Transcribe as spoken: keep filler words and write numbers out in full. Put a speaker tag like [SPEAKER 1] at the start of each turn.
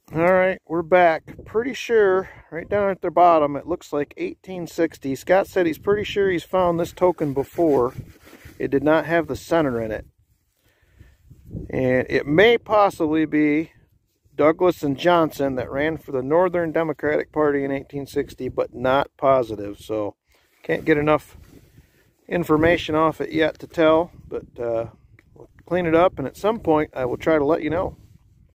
[SPEAKER 1] All right, we're back. Pretty sure, right down at the bottom, it looks like eighteen sixty. Scott said he's pretty sure he's found this token before. It did not have the center in it. And it may possibly be Douglas and Johnson that ran for the Northern Democratic Party in eighteen sixty, but not positive. So can't get enough information off it yet to tell, but uh, we'll clean it up, and at some point I will try to let you know.